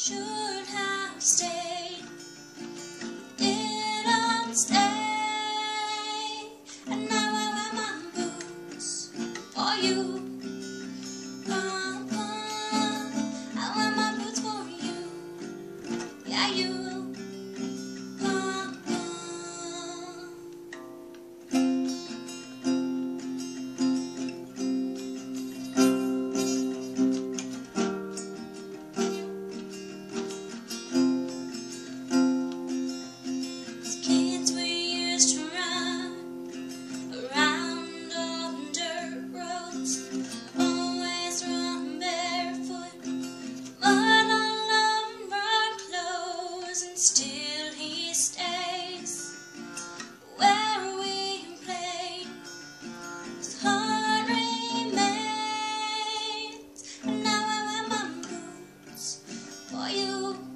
should have stayed. Didn't stay, and now I wear my boots for you. I wear my boots for you. Yeah, you. Kids, we used to run around on dirt roads, always run barefoot, mud all over our clothes, and still he stays where we played. His heart remains, and now I wear my boots for you.